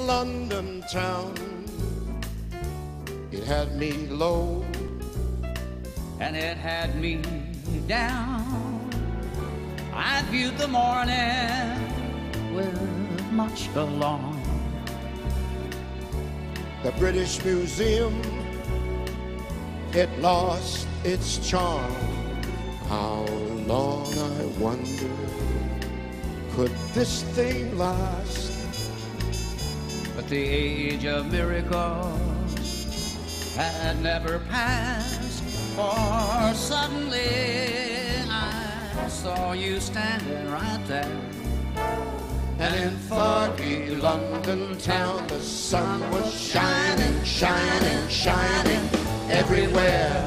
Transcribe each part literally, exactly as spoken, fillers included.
London town. It had me low, and it had me down. I viewed the morning with much alarm. The British Museum, it lost its charm. How long, I wonder, could this thing last? But the age of miracles had never passed, for suddenly I saw you standing right there. And in foggy London town, the sun was shining, shining, shining everywhere.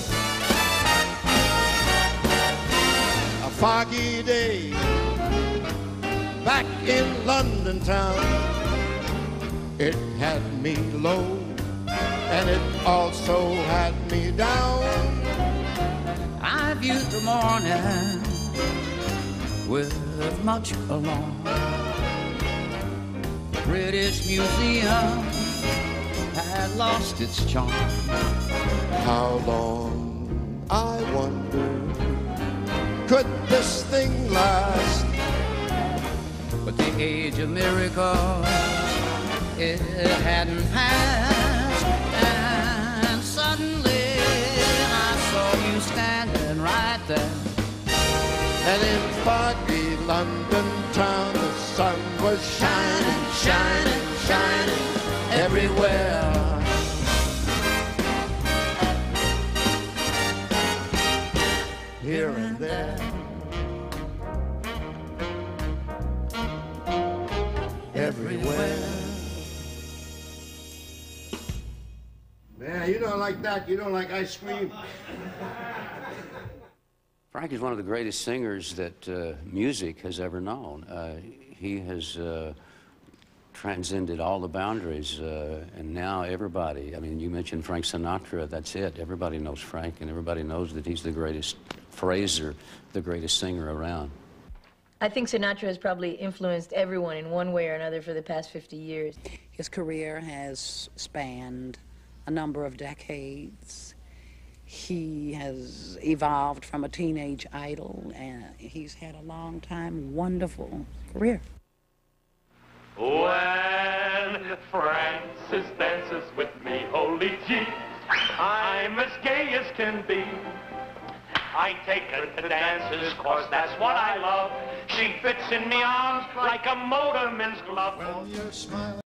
A foggy day back in London town. It had me low, and it also had me down. I viewed the morning with much alarm. The British Museum had lost its charm. How long, I wonder, could this thing last? But the age of miracles, it hadn't passed, and suddenly I saw you standing right there. And in foggy London town, the sun was shining, shining, shining everywhere. Here and there, everywhere. Man, you don't like that. You don't like ice cream. Frank is one of the greatest singers that uh, music has ever known. Uh, he has uh, transcended all the boundaries, uh, and now everybody, I mean, you mentioned Frank Sinatra, that's it. Everybody knows Frank, and everybody knows that he's the greatest phraser, the greatest singer around. I think Sinatra has probably influenced everyone in one way or another for the past fifty years. His career has spanned a number of decades. He has evolved from a teenage idol, and he's had a long time, wonderful career. When Francis dances with me, holy gee, I'm as gay as can be. I take her to dances, cause that's what I love. She fits in me arms like a motorman's glove. When you're smiling.